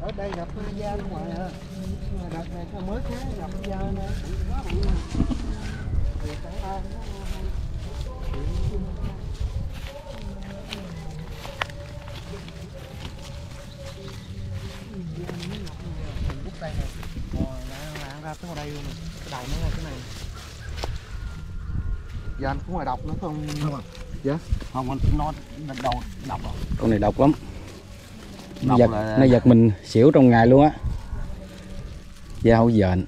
ở đây gặp da ngoài à. Đợt này mới khá gặp da nữa. Bút đây nè. Lạng ra tới ngoài đây luôn nè. Cái đầu nó ngay cái này. Dạ anh có ngoài độc nữa không? Không à? Dạ. Không, anh nó đầu độc rồi. Con này độc lắm. Nó giật mình xỉu trong ngày luôn á. Da hổ dện.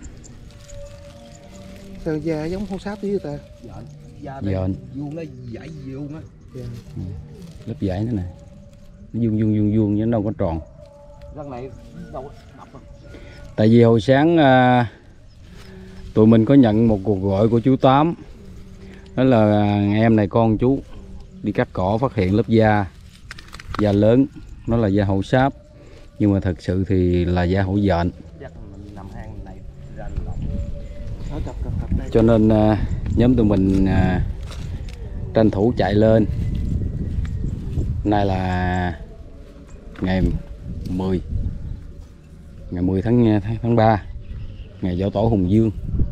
Sao da giống hổ sáp tí ta? Dện. Vuông nó dãy vuông á. Lớp dãy thế này. Nó vuông chứ đâu có tròn. Răng này đâu đập không? Tại vì hồi sáng tụi mình có nhận một cuộc gọi của chú Tám. Đó là em này con chú đi cắt cỏ phát hiện lớp da lớn, nó là da hổ sáp, nhưng mà thật sự thì là da hổ dện. Cho nên nhóm tụi mình tranh thủ chạy lên. Nay là ngày 10 tháng 3, ngày dỗ tổ Hùng Dương.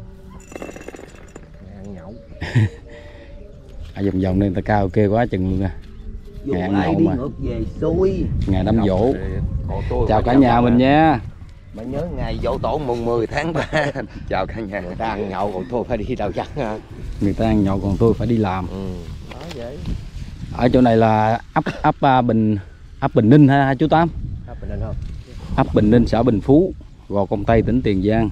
Ở vòng đây người ta cao kê quá chừng luôn à. Ngày ăn nhậu mà. Về xuôi. Ngày đám dỗ. Chào cả nhà mình nha. Mà nhớ ngày dỗ tổ mùng 10 tháng 3. Chào cả nhà. Người ta ăn nhậu còn tôi phải đi đâu chắc ha. Người ta ăn nhậu còn tôi phải đi làm. Đó vậy. Ở chỗ này là ấp Bình Ninh ha chú Tám? Ấp Bình Ninh không? Ấp Bình Ninh, xã Bình Phú, Gò Công Tây, tỉnh Tiền Giang.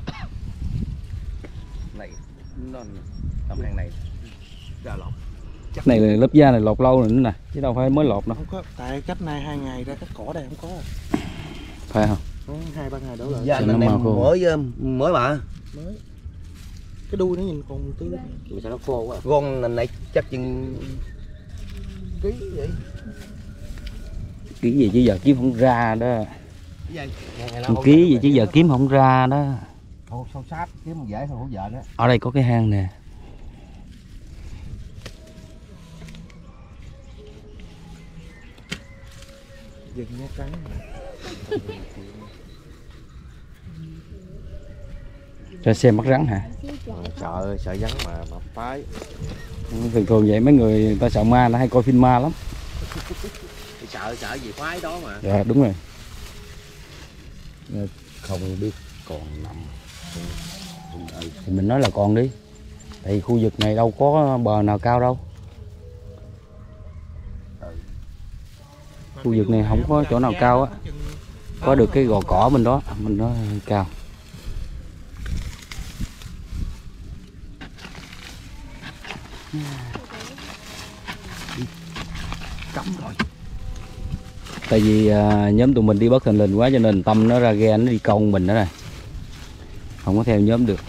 Này nó tầm hang này ra lột. Chắc này là lớp da này lột lâu rồi nữa nè, chứ đâu phải mới lột đâu. Không có, tại cách nay 2 ngày ra cắt cỏ đây không có. Phải không? 2-3 ngày đổ lại. Da này mới mà. Mới. Cái đuôi nó nhìn còn tươi. Sao nó khô quá. Con này chắc chừng ký vậy. Ký gì chứ giờ kiếm không ra đó. Ký gì chứ giờ kiếm không ra đó. Sâu sát kiếm dễ hơn hổ dện á. Ở đây có cái hang nè. Dừng nó cắn. Cho xem bắt rắn hả? Sợ rắn mà phái. Thường vậy mấy người ta sợ ma, nó hay coi phim ma lắm. Sợ gì phái đó mà. Dạ đúng rồi. Không biết còn nằm. Thì mình nói là còn đi. Tại vì khu vực này đâu có bờ nào cao đâu. Khu vực này không có chỗ nào cao á. Có được cái gò cỏ bên đó, mình nó cao. Cấm rồi. Tại vì nhóm tụi mình đi bất thình lình quá cho nên Tâm nó ra ghe nó đi câu mình đó này. Không có theo nhóm được.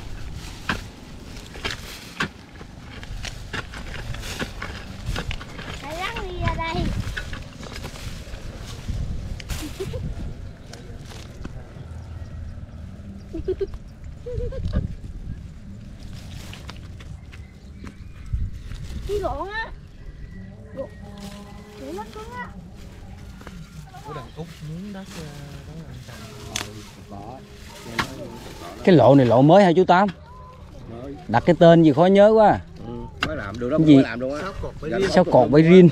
Cái gọn á. Gọn nó cứng á. Có đàn út miếng đất đó. Cái lộ này lộ mới hả chú Tám? Đặt cái tên gì khó nhớ quá. Mới làm được đó, gì? mới làm luôn á. Sao cột bẫy rin.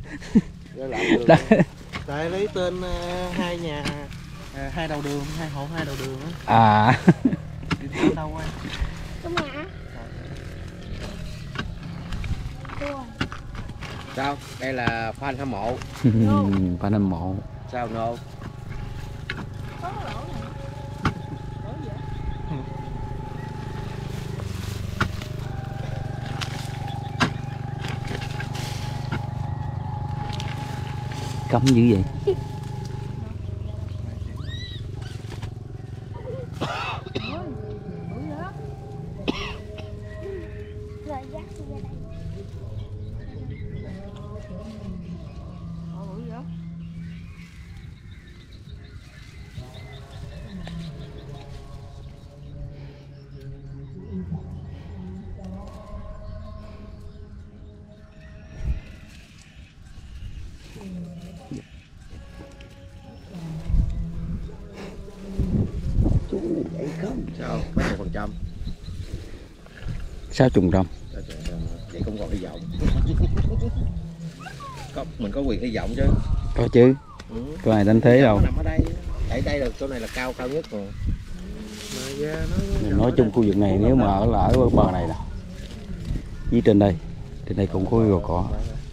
Tại lấy tên hai nhà, hai đầu đường, hai hộ hai đầu đường á. À. Đi đâu qua? Trong nhà. Sao? Đây là fan hâm mộ. Fan hâm mộ. Sao no? Có lỗ này. Lỗ gì vậy? Cấm dữ vậy. không sao mấy %. 60%. Vậy cũng còn hy vọng. Mình có quyền hy vọng chứ. Có chứ. Có ai đánh thế đâu. Nằm ở đây. Tại đây là chỗ này là cao nhất rồi. Nói chung khu vực này nếu mà ở bờ này nè, với trên đây cũng có gò cỏ.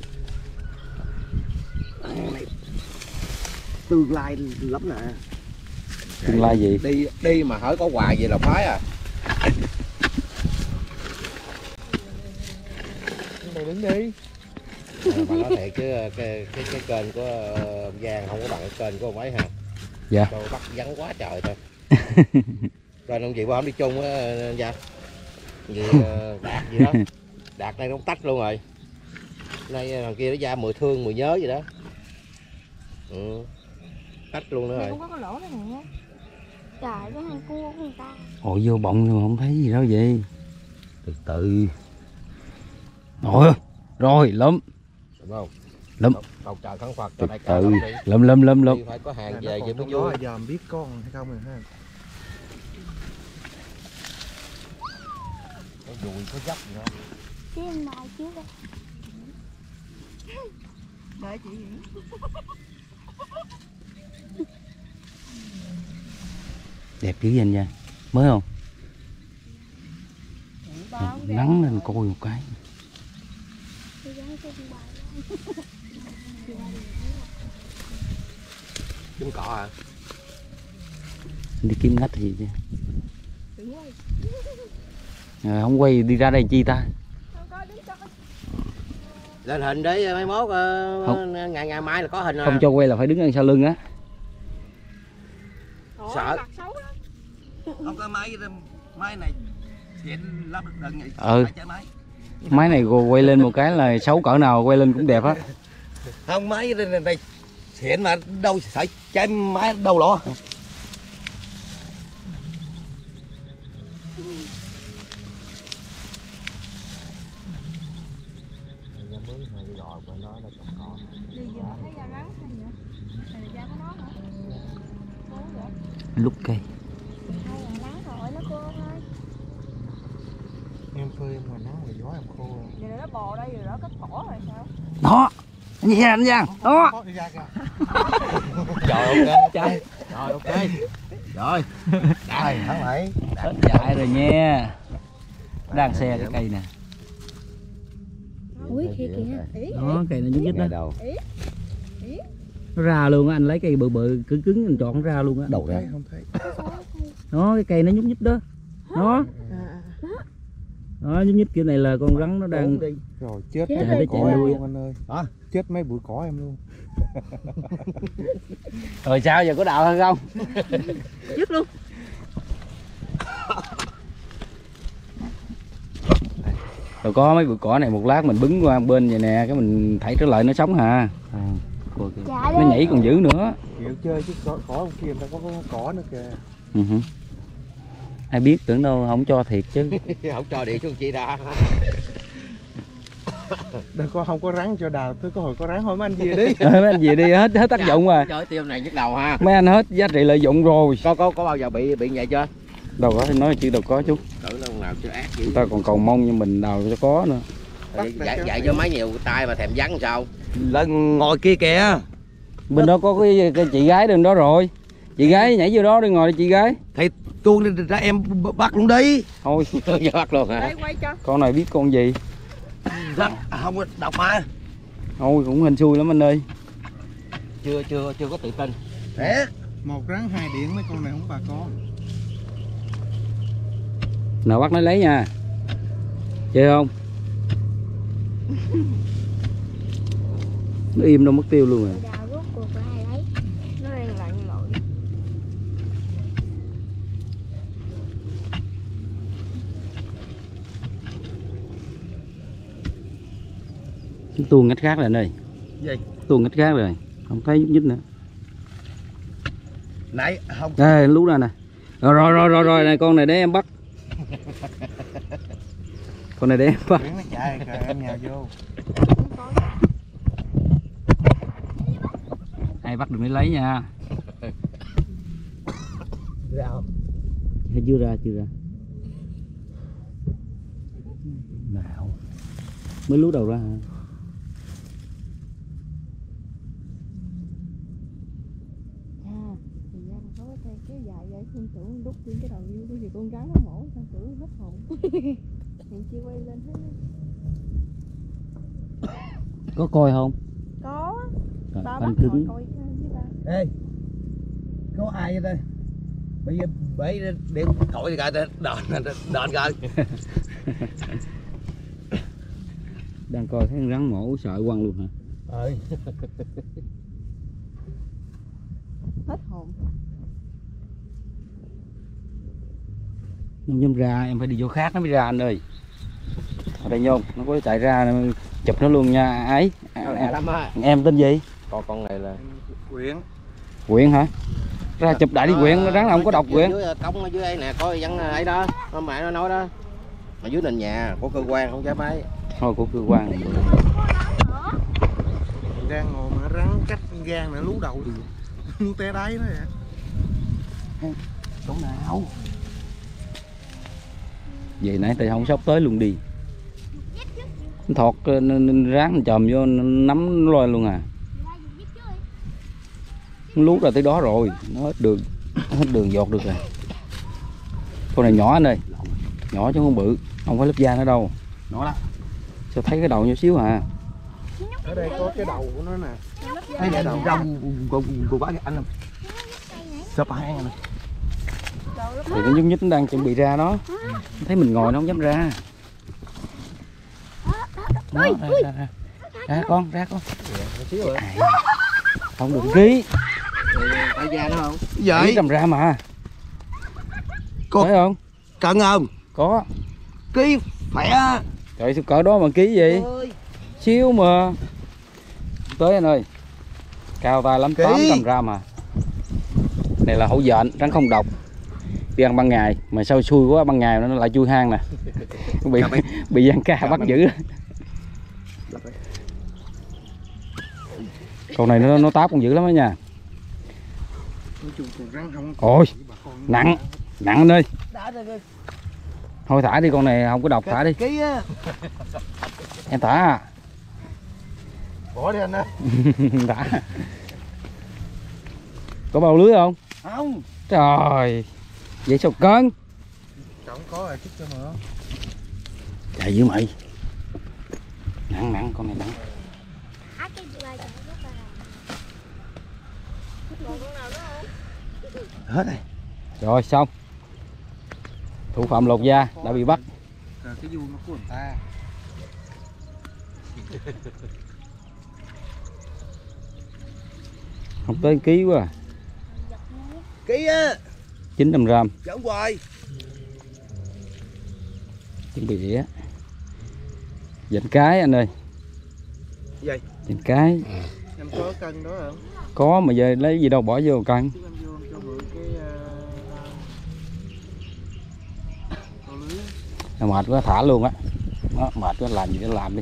Tương lai lắm nè. Tương lai gì? Đi mà hỏi có quà vậy là phái à. Mày đứng đi. Mà nói thiệt chứ cái kênh của Giang không có bằng cái kênh của ông ấy ha. Dạ. Đâu bắt vắng quá trời thôi. Rồi ông chị qua không đi chung á Giang. Gì Đạt gì đó. Đạt này nó tách luôn rồi. Nay thằng kia nó ra 10 thương 10 nhớ gì đó. Tách luôn nữa rồi. Không có cái lỗ này nè. Trời, cái hang cua của người ta. Ôi vô bọng nhưng mà không thấy gì đâu vậy. Từ từ. Ôi, rồi lắm. Đúng không? Lắm. Cầu trời khấn Phật Từ đây từ. Lắm. phải có hàng về vậy mới vui. Giờ biết con hay không rồi ha. Có dùi có dốc gì không? Chứ em mời trước đây. Đợi chị vậy. Đẹp dữ anh nha. Mới không? Nắng lên coi một cái. Trúng cỏ hả? Đi kiếm ngách gì chứ. Không quay đi ra đây chi ta? Lên hình để mai mốt ngày mai là có hình rồi. Không cho quay là phải đứng ăn sau lưng á. Sợ. Không có máy này xịn lắm đừng vậy. Máy này quay lên một cái là xấu cỡ nào quay lên cũng đẹp á. Không máy này xịn mà đâu phải trái máy đâu lỗ. Lúc cây. Em phơi mà nó là gió em khô. Vậy là nó bò đây rồi đó cắt cỏ rồi sao? Đó. Anh nghe anh Giang. Đó. Trời ok trai. Rồi ok. Rồi. Đây thắng lại. Hết chạy rồi nha. Đang xe cái cây nè. Ui kìa kìa. Đó cây nó nhúc nhích đó. Nó ra luôn á, anh lấy cây bự bự cứng cứng anh chọn ra luôn á. Đầu ra. Không thấy. Đó cái cây nó nhúc nhích đó. Đó. Đó nhúc nhích kiểu này là con rắn nó đang Rồi chết Chạy mấy đi bụi chạy cỏ lui. em luôn anh ơi. Hả? Chết mấy bụi cỏ em luôn. Rồi sao giờ có đào hay không? Dứt luôn. Rồi có mấy bụi cỏ này một lát mình bứng qua bên vậy nè, cái mình thảy trở lại nó sống hà. Nó nhảy còn dữ nữa. Chịu chơi chứ cỏ ông kia người ta có cỏ nữa kìa. Ai biết tưởng đâu không cho thiệt chứ. Không cho điện xuống chi ra. Đâu có không có rắn cho đào, tôi có hồi có rắn hỏi mấy anh về đi. Mấy anh về đi hết tác dụng rồi. Trời tiêu này nhức đầu ha. Mấy anh hết giá trị lợi dụng rồi. Có bao giờ bị vậy chưa? Đâu có thì nói chứ đâu có chú. Tưởng đâu nào chưa ác dữ. Người ta còn cầu mong như mình đào cho có nữa. Dạy cho mấy nhiều tay mà thèm vắng sao? Lên ngồi kia kìa. Bên đó có cái chị gái bên đó rồi. Chị gái nhảy vô đó đi ngồi đi chị gái. Thì tuôn ra em bắt luôn đi. Thôi giờ bắt luôn hả? Đây quay cho. con này biết con gì. Không có đọc mà. Thôi cũng hên xui lắm anh ơi. Chưa có tự tin. Để một rắn hai điện mấy con này không bà có. Nào bắt nó lấy nha. Chơi không? Nó im đâu mất tiêu luôn rồi. Đào rốt cuộc là ai lấy. Nó đang lặn lội. Tuôn ngách khác rồi anh ơi. Gì? Tuôn ngách khác rồi. Không thấy nhúc nhích nữa. Nãy không. Đây lú ra nè. Rồi này con này để em bắt. Con này để em bắt. Nó chạy kìa em nhào vô. Ai bắt đừng lấy nha. hay chưa ra nào mới lú đầu ra hả? Thời gian có cái kéo dài vậy, con tưởng đút trên cái đầu như cái gì con gái nó mổ, con tưởng hết hồn. Hiện chưa quay lên hết. Có coi không? Có. Rồi, Ba phanh bắt cứng. coi với ta. Ê, có ai vậy đây? Bây giờ bấy điện thoại thì coi đền coi. Đang coi thấy con rắn mổ sợ quăng luôn hả? Hết hồn. Không dám ra, em phải đi vô khác nó mới ra anh ơi. Ở đây nhôm, nó có chạy ra chụp nó luôn nha ấy. Em tên gì? Con này là Quyện hả? Ra chụp đại đi Quyện, rắn nào không có độc Quyện. Dưới cống ở dưới ấy nè, có dân ấy đó, mẹ nó nói đó. Mà dưới nền nhà có cơ quan không dám ấy. Thôi của cơ quan này. Đang ngồi mà rắn cách gan nữa lú đầu muốn té đáy đó vậy. Chỗ nào? Vậy nãy tại không sắp tới luôn đi. Thọt ráng chồm vô nắm lôi luôn à. Nó lút ra tới đó rồi, nó hết đường giọt được rồi. Con này nhỏ anh ơi, nhỏ chứ không bự, không phải lớp da nữa đâu. Nhỏ lắm. Sao thấy cái đầu nhỏ xíu à? Ở đây có cái đầu của nó nè. Thấy cái đầu rong cô bác anh không? Sắp hang nè. Thì nó nhúc nhích nó đang chuẩn bị ra đó. Thấy mình ngồi nó không dám ra. Đó, ra con. Không được ký. Phải da nó không? Ký Vậy cầm ra mà. Có. Thấy không? Cân không? Có. Ký khỏe. Trời sao cỡ đó mà ký gì? Xíu mà. Tới anh ơi. Cao tay lắm, 800 gram à. Này là hổ dện, rắn không độc. Đi ăn ban ngày, mà sao xui quá ban ngày nó lại chui hang nè. Bị giang ca bắt giữ. Con này nó táp con dữ lắm đó nha. Ôi, nặng anh ơi. Thôi thả đi, con này không có độc, thả đi. Em thả à. Bỏ đi anh ơi. Thả. Có bao lưới không? Không. Trời, vậy sao cân? Không có rồi, chút cho nữa. Chạy dữ mày. Nặng, con này nặng. Hết rồi. Rồi xong. Thủ phạm lột da đã bị bắt. Rồi cái vuông nó của người ta. Không tới ký quá à. Ký á. 900 gram. Chở hoài. Chuẩn bị đĩa. Dành cái anh ơi. Gì? Dành cái. Em có cân đó không? Có mà giờ lấy gì đâu bỏ vô cân. Chứ em vô cho mượn cái lưới. Mệt quá thả luôn á. Đó, mệt quá làm gì để làm đi.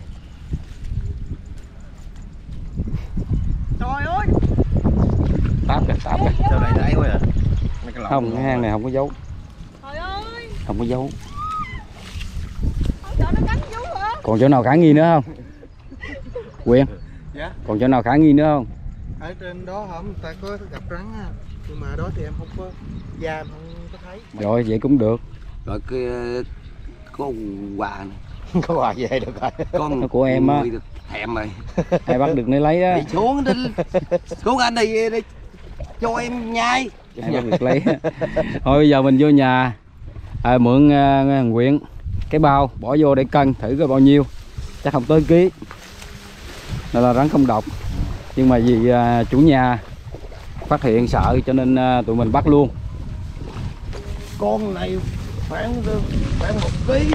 Trời ơi. Táp kìa. Sao lại đáy quá à? Không, cái hang này không có dấu. Trời ơi. Không có dấu. Không sợ nó cắn vú hả? Còn chỗ nào khả nghi nữa không? Quyền. Dạ. Còn chỗ nào khả nghi nữa không? Ở trên đó hả, người ta có gặp rắn á. Nhưng mà đó thì em không có da, em không có thấy. Rồi vậy cũng được. Rồi cái có quà này. Có quà về được rồi. Nó của em á. Thèm rồi. Ai bắt được lấy lấy đó. Đi xuống đi. Xuống anh đi cho em nhai. Ai bắt được lấy. Thôi bây giờ mình vô nhà mượn thằng Quyện cái bao bỏ vô để cân thử coi bao nhiêu. Chắc không tới ký. Đây là rắn không độc. Nhưng mà vì chủ nhà phát hiện sợ cho nên tụi mình bắt luôn. Con này khoảng 1 ký.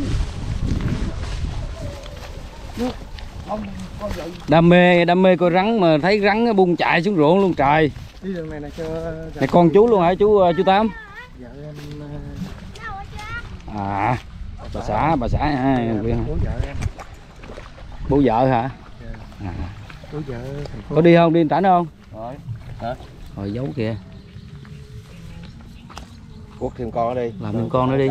Đam mê coi rắn mà thấy rắn nó bung chạy xuống ruộng luôn trời. Đi đường này là cho Này con chú luôn hả chú Tám? vợ em. À bà xã ha. Bố vợ em. Bố vợ hả? À. Bố vợ thành phố. Có đi không? Đi Trảnh không? Rồi. Hả? Rồi giấu kìa. quất thêm con nó đi. Làm thêm con nữa đi.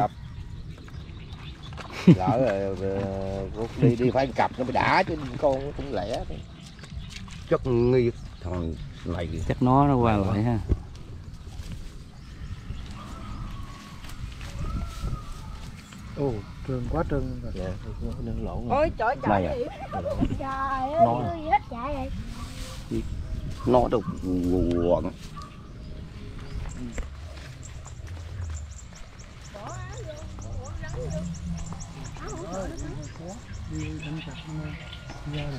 Lỡ quất đi phải cặp nó mới đã chứ con cũng lẻ. Chắc nghi thằng này Chắc nó qua lại ha. Ồ, trơn quá trơn rồi. dạ, nó lỗ Ôi trời Này trời à? ơi. Trời ơi, Nó. gì hết chạy rồi. nó đâu quần. Đi đánh chặt nó ra rồi.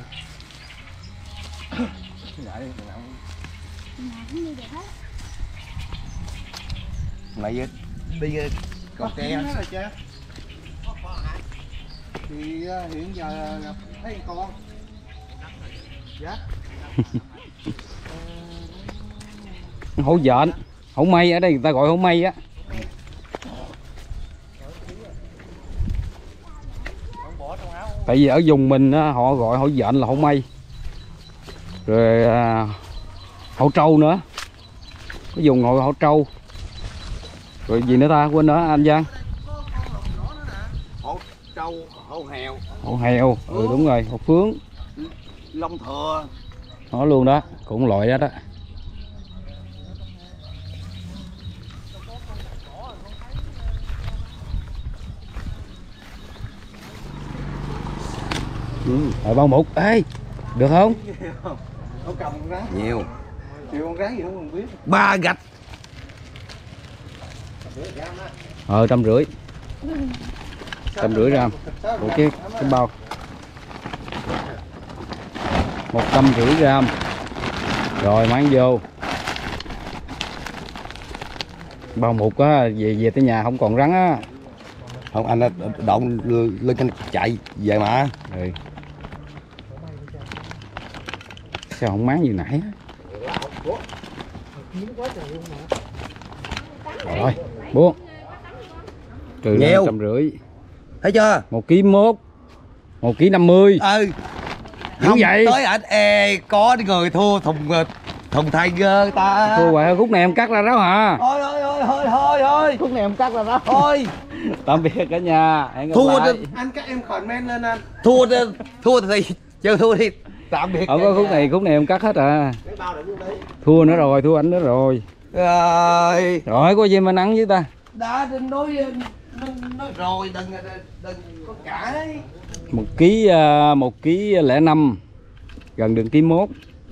Này đi con tre. Thì hiện giờ gặp thấy con. Dạ. Hổ dện, hổ mây ở đây người ta gọi hổ mây á. Tại vì ở vùng mình á, họ gọi hổ dện là hổ mây. Rồi hổ trâu nữa. Có vùng gọi hổ trâu. Rồi gì nữa ta, quên nữa anh Giang. Hổ trâu, hổ heo, Hổ heo, ừ đúng rồi, hổ phướng. long thừa. Nó luôn đó, cũng loại đó đó. Rồi bao mục, ê, được không? Ông cầm con rắn. Nhiều. Chịu con rắn gì không còn biết. 3 gạch. 150. 150 gram. Một cái bao 150 gram. Rồi mang vô. Bao mục á, về tới nhà không còn rắn á. Không anh động lên canh chạy về mà. Ừ. Sao không máng như nãy á? Rồi, buông. Trừ Nhiều. 150. Thấy chưa? 1 kg 1. 1 kg 50. Ừ. Dữ vậy? Tới ảnh có người thua thùng thay gơ ta. Thua vậy khúc này em cắt ra đó hả? Thôi. Khúc này em cắt ra đó. Thôi. Tạm biệt cả nhà. Hẹn gặp Thua lại. Anh các em comment lên anh. Thua thì chơi thua đi. Tạm biệt. Không có khúc này em cắt hết à. Cái bao đựng đi. Thua nữa rồi, thua anh nữa rồi. Rồi. Rồi có gì mà nắng với ta. Đã đừng nói rồi đừng có cãi. 1 kg 05. Gần đường ký 1.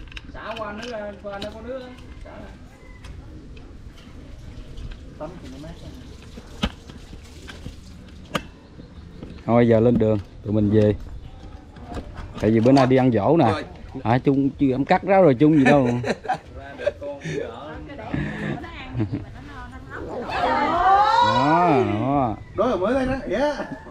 Thôi giờ lên đường tụi mình về. Tại vì bữa nay đi ăn dỗ nè. À chung chưa em cắt ráo rồi chung gì đâu. Đó. Đó là mới đây đó. Yeah.